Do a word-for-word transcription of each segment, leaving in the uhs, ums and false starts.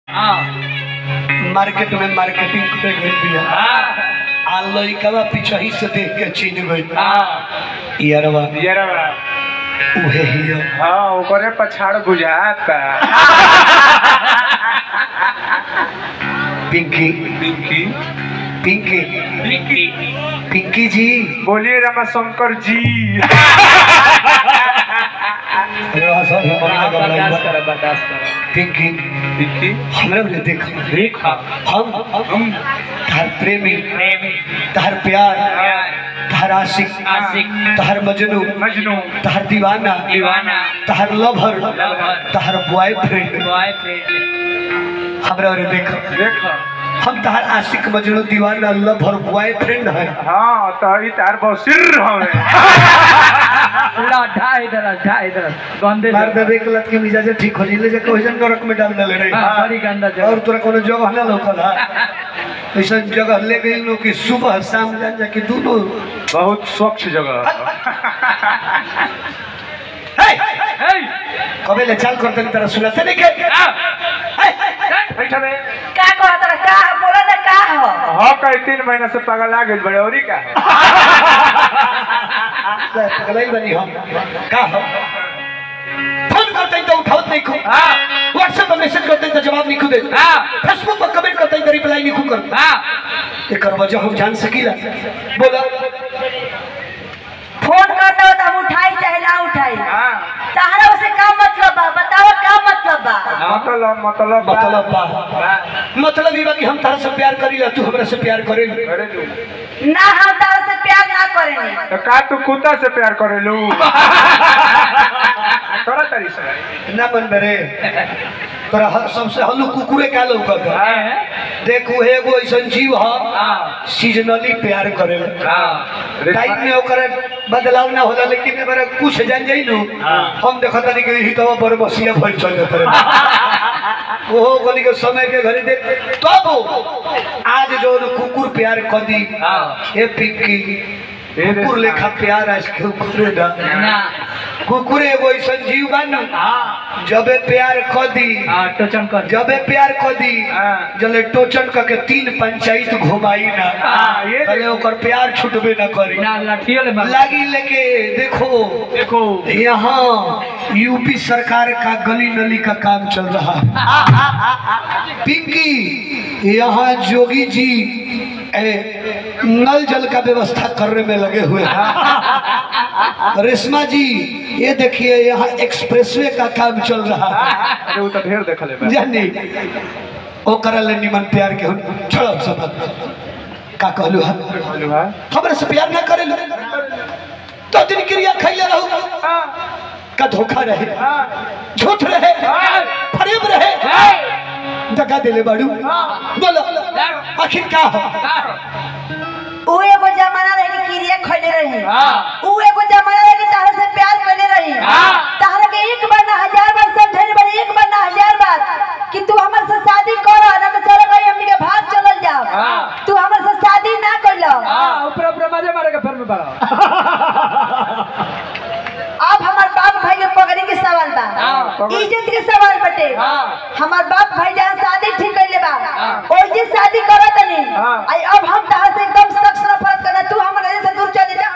Market में marketing करे गई बिया आ लइकावा पीछे ही से देख के चीन गई यारवा यारवा उहे हियो हां ओकरे पछाड़ बुझाता पिंकी पिंकी पिंकी पिंकी पिंकी जी बोलिए रमाशंकर जी पिंकी पिंकी हमरा ने देख देख हम हम तार प्रेमी तार प्यार तार आशिक तार मजनू मजनू तार दीवाना दीवाना तार लवर तार बॉयफ्रेंड बॉयफ्रेंड हमरा ने देख देख हम तार आशिक मजनू दीवाना लवर बॉयफ्रेंड है। हां तो ई तार बसिर हवे ला ढाई इधर ढाई इधर गंदे मार देबे के लत के मिजाज ठीक हो जिले जे कोइजन नरक में डाल देले रे हां बड़ी गंदा जगह और तोरा कोनो जगह ना लोकल है ऐसा जगह ले गई लो कि सुबह शाम जान जा कि दोनों बहुत स्वच्छ जगह हे हे कबे ले चाल करते तरह सुनते नहीं के बैठा बे का कहत रहा का बोला ना का हो हां कई तीन महीना से पागल आ गेल बड़े औरी का पगलाई बनी हम का हम फोन करते तो उठावत नहीं को हां व्हाट्सएप पर मैसेज करते तो जवाब नहीं खुदे हां फेसबुक पर कमेंट करते तो रिप्लाई नहीं कर हां एकर वजह हम जान सकीला बोला फोन करना हो तो हम उठाई चाहे ना उठाई हां तहरा से का मतलब बा बताओ का मतलब बा मतलब मतलब मतलब बा मतलब ई बा कि हम तारा से प्यार करीला तू हमरा से प्यार करेली अरे तू ना हम तहरा से प्यार ना करेनी तो का तू कुत्ता से प्यार करेलू तोरा तरी से ना मन मेरे तोरा हर सबसे हल्लू कुकुरे का लौकत है देखो एगो ऐसन जीव ह सीजनली प्यार करेला हां टाइम में ओकर बदलाव ना होला लेकिन एबार कुछ जान जाई नो हम देखत नहीं कि ही तो बरबसिया भइल चल जात रहे ओहो गली के समय के घरे देख तब आज जो कुकुर प्यार कदी हां ए पिंकी कुकुर लेखा प्यार आज के करे ना कुकुर एगो ऐसन जीव बा न हां जबे प्यार कदी हां टोचन कर जबे प्यार कदी जले टोचन क के तीन पंचायत घुमाई ना हां ये पहले ओकर प्यार छुटबे ना करी ना लाठियो ले मार लागी लेके देखो देखो यहाँ यूपी सरकार का गली नली का काम चल रहा है पिंकी यहाँ जोगी जी ए, नल जल का व्यवस्था करने में लगे हुए हैं रेशमा जी ये देखिए यहाँ एक्सप्रेसवे का काम चल रहा है अरे वो तो ढेर देखले बा जानी ओ करले निमन प्यार के छोड़ो सब का कहलू है बोलू हां हमरा से प्यार ना करे तो दिन क्रिया खैले रहू का धोखा रहे झूठ रहे फरेब रहे दगा देले बाड़ू बोलो आखिर का हो उ एगो जमाना रहे कि क्रिया खइले रही हां उ एगो जमाना रहे कि तहरा से प्यार कइले रही हां तहरा के एक बार ना हजार बार समझाइले बड़ी एक बार ना हजार बार कि तू हमर से शादी कर ना तो चलो भाई हमनी के भाग चलल जाओ हां तू हमर से शादी ना कइलो हां ऊपर ऊपर मजे मारे के फिर में बड़ा अब हमार बाप भाई के पगड़ी के सवाल बा हां इज्जत के सवाल बटे हां हमार बाप भाई जहां शादी ठीक कइले बा ओइ जे शादी करत नहीं आई अब हम तहरा से एकदम सख्त नफरत करना तू हमरा से दूर चले जा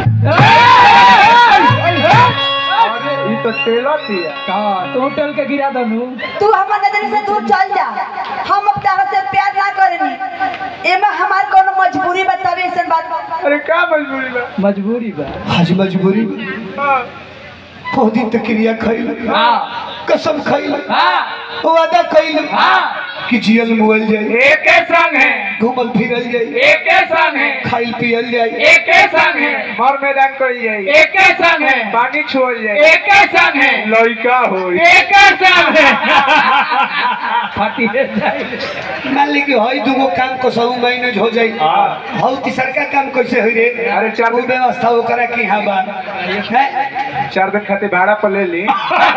अरे ई तो तेला दिया हां तो होटल के गिरा दनु तू हमर नजर से दूर चल जा हम अब तहरा से प्यार ना करेनी एमा हमार कोनो मजबूरी बतावे ऐसन बात अरे का मजबूरी बा मजबूरी बा आज मजबूरी हां बहुत दिन तक क्रिया खैल हां कसम खैल हां वादा कैल हां कि जियल मुअल जाए एक के संग है घूमल फिरल जाए एक के संग है खाइल पियल जाए एक के संग है मर मैदान कर जाए एक के संग है पानी छोड़ जाए एक के संग है लइका हो एक के संग है फाटी जाए मान ली कि हई दुगो काम को सब मैनेज हो जाई हौ तीसर का काम कैसे होई रे अरे चार वो व्यवस्था ओकरा की हां बा हैं चार दिन खाते भाड़ा पर ले ली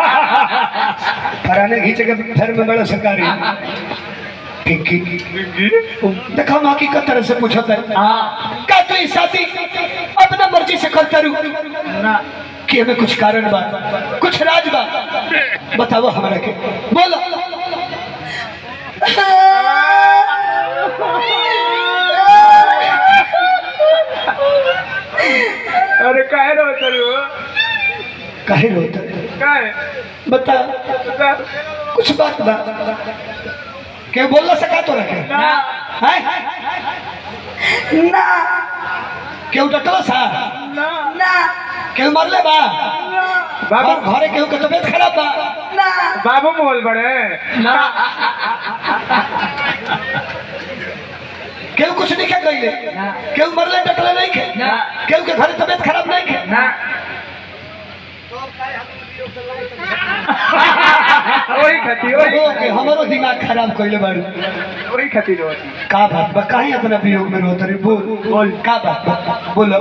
फराने घींच के फिर में बड़ा सरकारी पिंकी देखो हम हकीकत तरह से पूछत है हां का तू शादी अपना मर्जी से करता रू ना कि हमें कुछ कारण बा कुछ राज बा बताओ हमरा के बोलो अरे काहे रोत रू काहे रोता काहे बता बता। कुछ बात बा के बोल सका तो रखे ना हैं ना केहू डटलो सा ना ना केहू मरले बा बाबू और घरे केहू के तबीयत खराब बा ना बाबू मोल बड़े ना केहू कुछ नहीं कइले ना। केहू मरले डटले नहीं खे ना। केहू के घरे तबीयत खराब नहीं खे ना वही खाती वही ओ के हमरो दिमाग खराब कइले बाड़ू वही खाती रोती। का बात बा काहे अपना वियोग में रोत रे बोल बोल का बात बा बोलो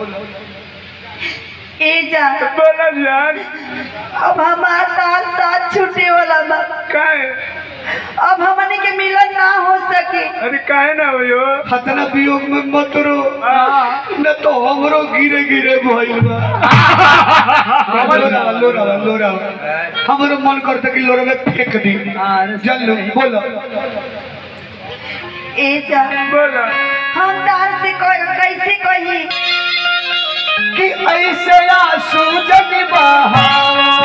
ए जा बोला जान अब हमार ताल साथ छूटे वाला बा काहे अब हमने के मिलन ना हो सके अरे काहे ना हो हतना वियोग में मत रो न तो हमरो गिरे गिरे भइल बा लोरा लोरा लोरा हमरो मन करता कि लोरा में फेंक दी चल बोलो ए जा बोला हम तार से कोई कैसे कही कि ऐसे आंसू जग बहावा